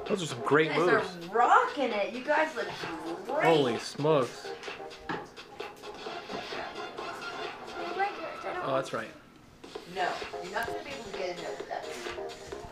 Those are some great You guys moves. are rocking it. You guys look great. Holy smokes. Oh, that's right. No, you're not going to be able to get in there with that.